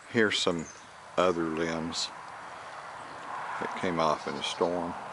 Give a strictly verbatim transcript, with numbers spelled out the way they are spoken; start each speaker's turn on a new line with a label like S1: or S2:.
S1: Here's some other limbs that came off in a storm.